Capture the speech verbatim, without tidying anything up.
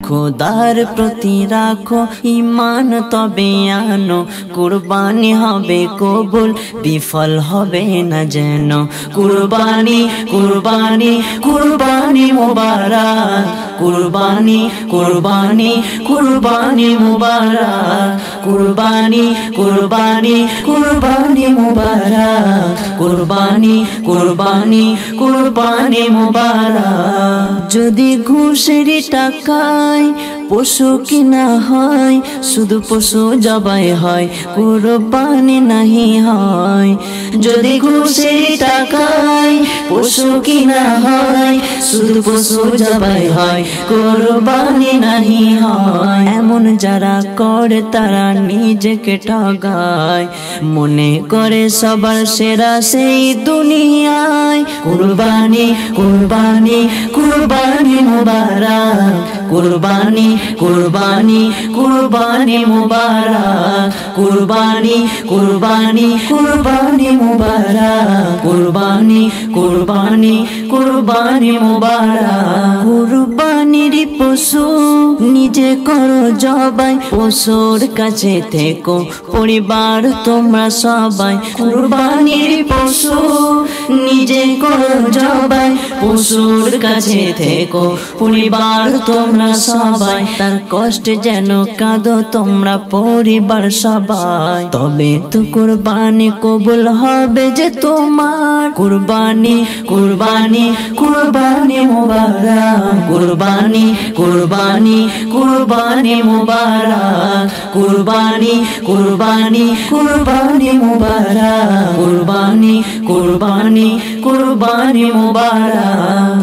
খোদার প্রতি রাখো ঈমান তবে আনো কুরবানি হবে কবুল বিফল হবে না যেন কুরবানি কুরবানি কুরবানি মুবারক কুরবানি কুরবানি কুরবানি মুবারক কুরবানি কুরবানি কুরবানি মুবারক কুরবানি কুরবানি কুরবানি মুবারক যদি ঘুষের টাকায় পশু কিনা হয় শুধু পশু জবাই হয় কুরবানি নাহি হয় যদি ঘুষের টাকায় পশু কিনা হয় শুধু পশু জবাই হয় কুরবানি নাহি হয় এমন যারা করে তারা নিজেকে ঠগায় মনে করে সবার সেরা সেই দুনিয়ায় কুরবানি কুরবানি কুরবানি মুবারক কুরবানি কুরবানি কুরবানি মুবারক কুরবানি কুরবানি কুরবানি মুবারক কুরবানি কুরবানি কুরবানি মুবারক কুরবানির পশু নিজে করো জবাই পশুর কাছে থেকো পরিবার তোমরা সবাই কুরবানির পশু নিজে করো জবাই পশুর কাছে থেকো পরিবার তোমরা সবাই তার কষ্টে যেন কাঁদো তোমরা পরিবার সবাই তবে তো কুরবানি কবুল হবে যে তোমার কুরবানি কুরবানি কুরবানি মুবারক কুরবানি কুরবানি কুরবানি মুবারক কুরবানি কুরবানি কুরবানি মুবারক কুরবানি কুরবানি কুরবানি মুবারক।